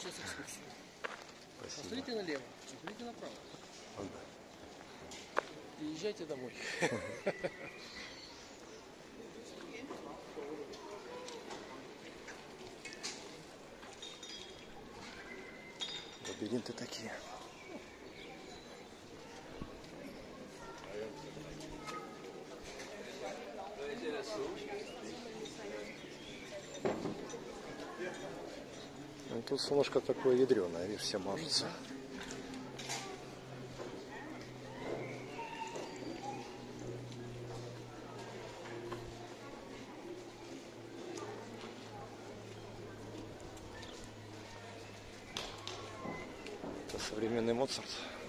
сейчас экскурсию. Спасибо. Посмотрите налево, посмотрите направо. Да. И езжайте домой. Лабиринты такие. Ну, тут солнышко такое ядреное, видишь, все мажется. Это современный Моцарт.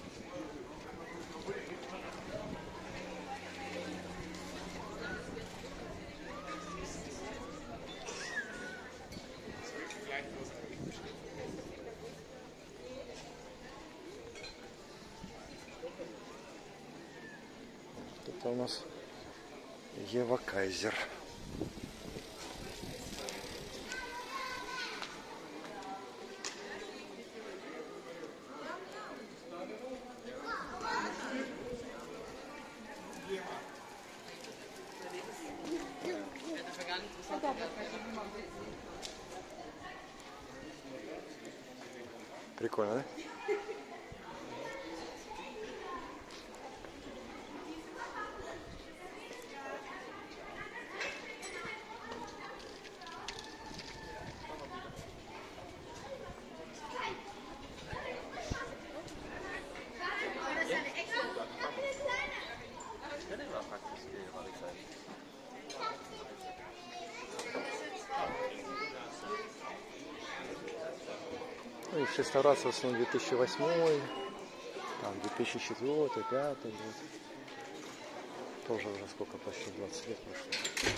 Это у нас Ева Кайзер. Прикольно, да? Ну, их реставрация в основном 2008, там 2004, 2005 год. Тоже уже сколько, почти 20 лет прошло.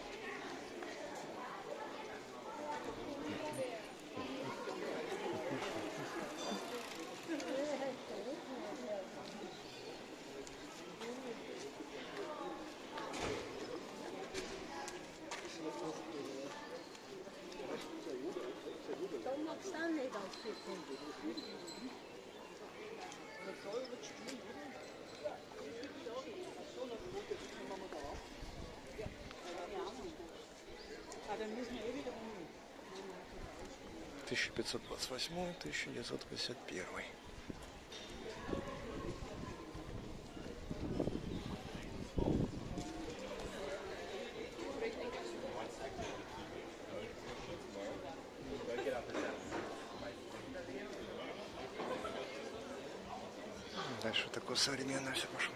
— 1528-1951. Дальше такое современное все пошло.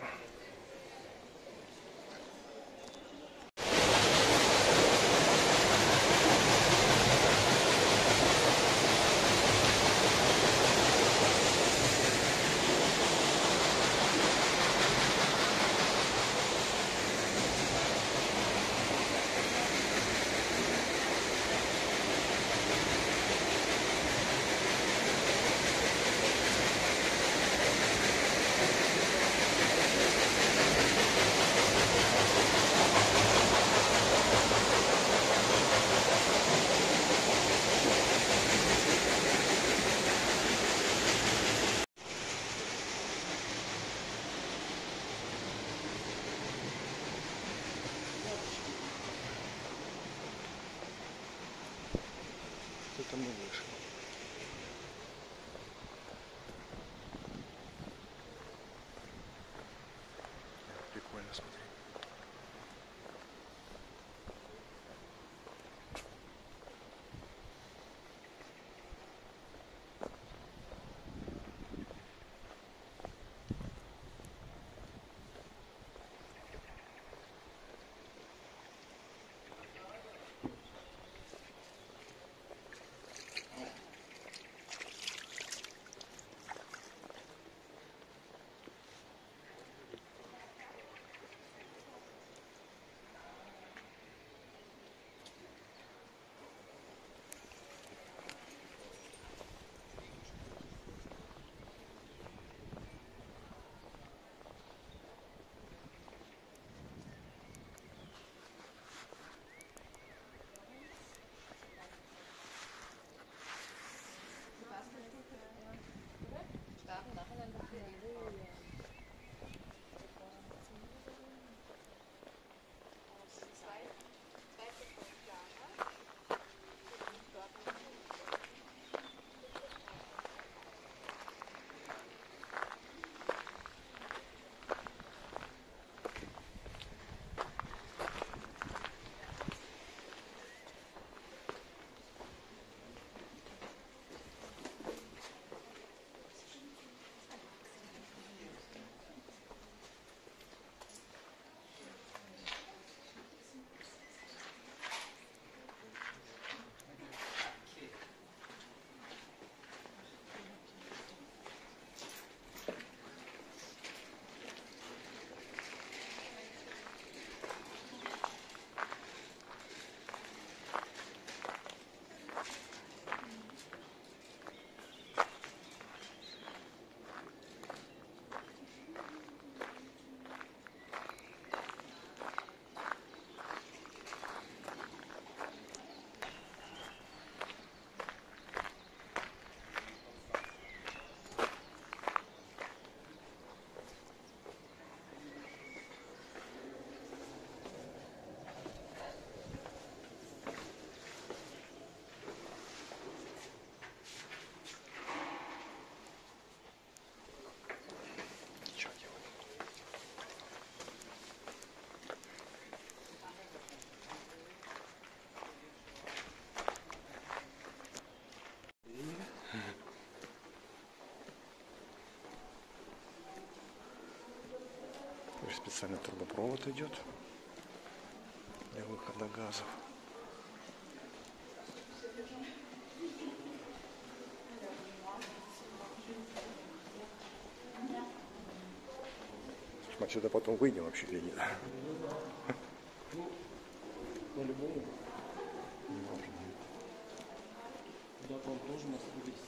специальный трубопровод идет для выхода газов. Мы отсюда потом выйдем вообще или нет? По-любому. Да, там тоже нас вывести.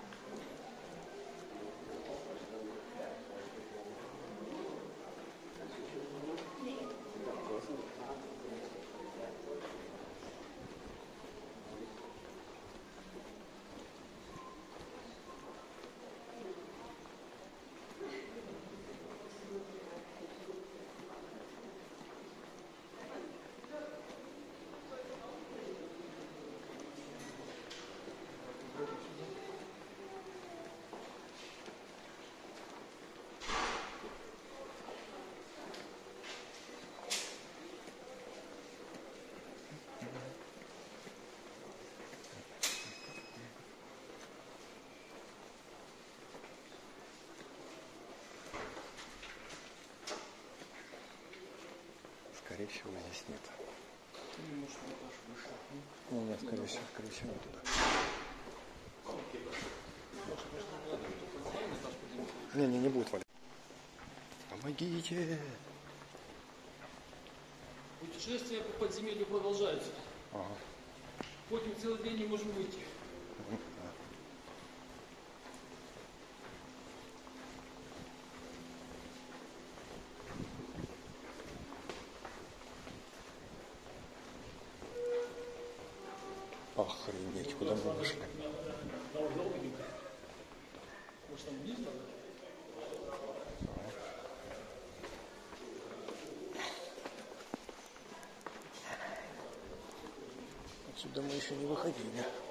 Скорее всего, здесь нет. Может, этаж выше. Ну, нет, скорее всего, туда. Не будет валять. Помогите! Путешествия по подземелью продолжаются. Ага. Хоть мы целый день не можем выйти. Охренеть, куда мы вышли? Может, там вниз надо? Отсюда мы еще не выходили.